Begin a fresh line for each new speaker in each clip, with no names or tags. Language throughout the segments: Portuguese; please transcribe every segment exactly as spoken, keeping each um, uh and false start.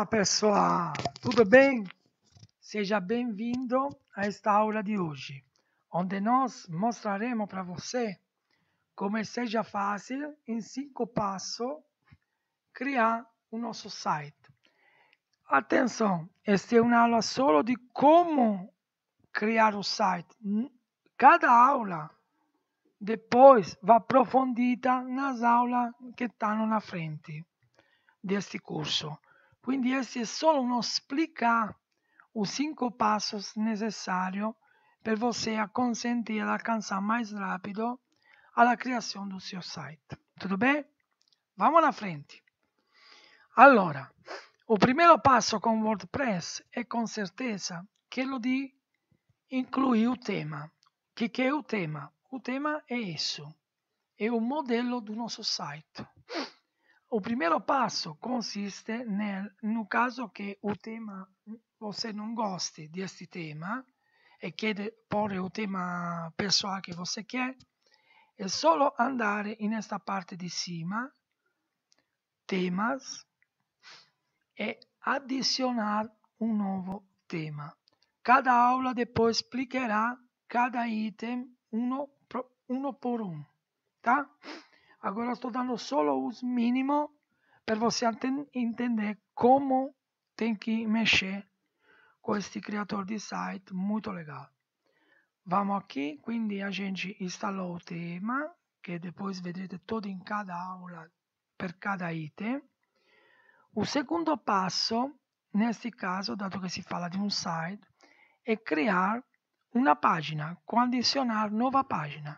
Olá pessoal, tudo bem? Seja bem-vindo a esta aula de hoje, onde nós mostraremos para você como seja fácil, em cinco passos, criar o nosso site. Atenção, esta é uma aula só de como criar o site. Cada aula depois vai aprofundita nas aulas que stanno na frente deste curso. Quindi esse è solo uno explicar os cinco passos necessários para você a conseguir alcançar mais rápido a criação do seu site. Tudo bem? Vamos na frente. Allora, o primeiro passo com WordPress é com certeza aquilo de incluir o tema. O que, que é o tema? O tema é isso. É o modelo do nosso site. O primeiro passo consiste nel, no caso que o tema você não goste deste tema e quer porre o tema pessoal que você quer, é só andar nesta parte de cima, temas, e adicionar um novo tema. Cada aula depois explicará cada item uno, uno por um, tá? Agora estou dando só os mínimos para você entender como tem que mexer com este criador de site muito legal. Vamos aqui, quindi a gente instalou o tema, que depois vedrete todo em cada aula per cada item. O segundo passo, neste caso, dato che si fala di un site, è criar una pagina, com adicionar nova página.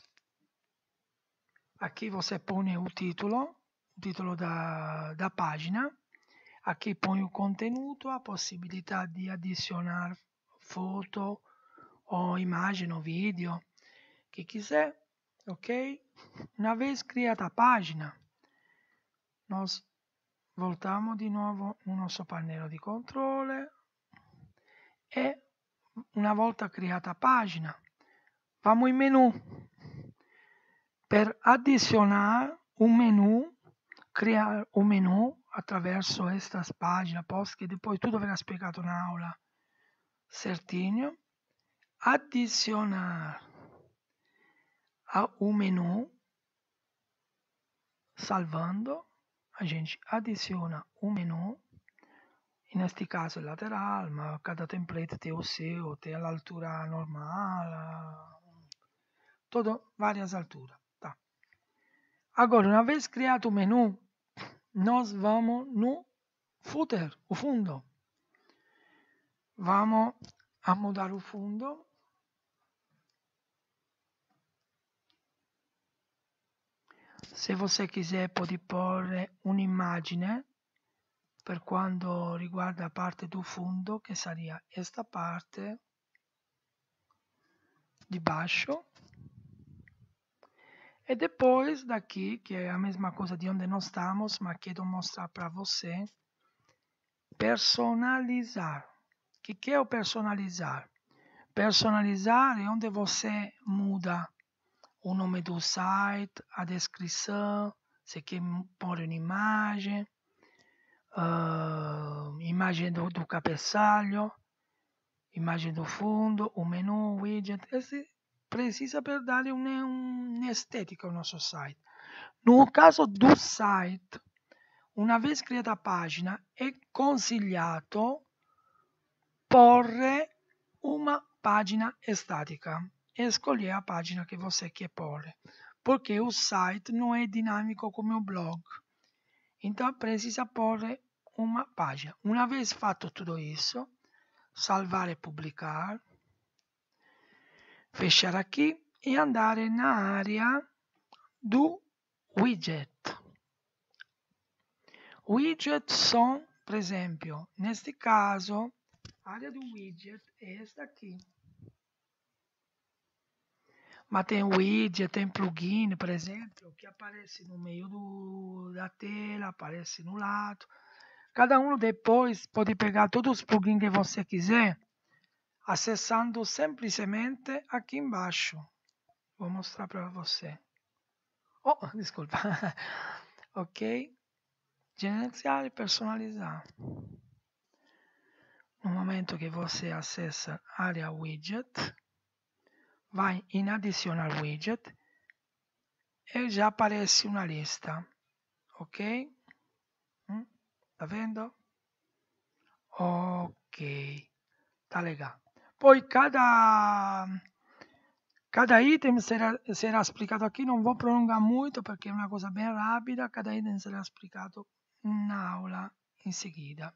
Aqui você põe o título, o título da, da página. Aqui põe o conteúdo, a possibilità di adicionar foto ou imagem ou vídeo, que quiser, ok? Uma vez criada a página, nós voltamos de novo no nosso painel di controle e una volta criata a página, vamos in menu. Per adicionar um menu, criar um menu attraverso estas páginas, post que depois tudo verá explicado na aula certinho. Adicionar a um menu, salvando, a gente adiciona um menu, neste caso lateral, ma cada template tem o seu, tem a altura normal, tudo várias alturas. Tá. Agora, uma vez criado o menu, nós vamos no footer, o fundo. Vamos a mudar o fundo. Se você quiser, pode pôr un'immagine per quanto riguarda a parte do fundo, che sarebbe questa parte di baixo. E depois daqui, que é a mesma coisa de onde nós estamos, mas quero mostrar para você, personalizar. O que, que é o personalizar? Personalizar é onde você muda o nome do site, a descrição, se quer pôr uma imagem, uh, imagem do, do cabeçalho, imagem do fundo, o menu, o widget. Esse precisa per dar un'estetica ao nosso site. No caso do site, uma vez criada a página, é consigliato porre uma página estática. Escolher a página que você quer pôr, porque o site não é dinâmico como o blog. Então precisa pôr uma página. Uma vez fatto tudo isso, salvar e publicar, fechar aqui e andar na área do widget. Widget são, por exemplo, neste caso, a área do widget é esta aqui. Mas tem widget, tem plugin, por exemplo, que aparece no meio do, da tela, aparece no lado. Cada um depois pode pegar todos os plugins que você quiser, acessando simplesmente aqui embaixo. Vou mostrar para você. Oh, desculpa. Ok? gerenciar e personalizar. No momento que você acessa a área widget, vai em adicionar widget e já aparece uma lista, ok? Hum, tá vendo? Ok, tá legal. Poi cada, cada item será, será explicado aqui, não vou prolongar muito porque é uma coisa bem rápida, cada item será explicado na aula em seguida.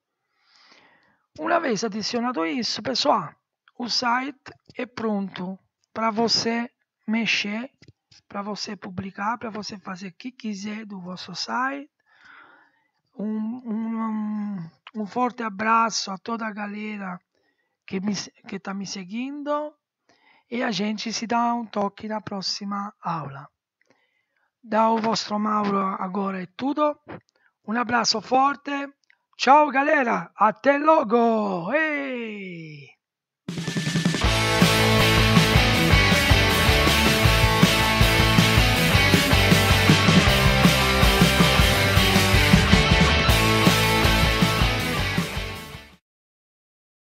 Uma vez adicionado isso, pessoal, o site é pronto para você mexer, para você publicar, para você fazer o que quiser do vosso site. Um, um, um forte abraço a toda a galera que está me seguindo e a gente se dá um toque na próxima aula. Da o vostro Mauro agora é tudo. Um abraço forte. Ciao galera, até logo! Hey!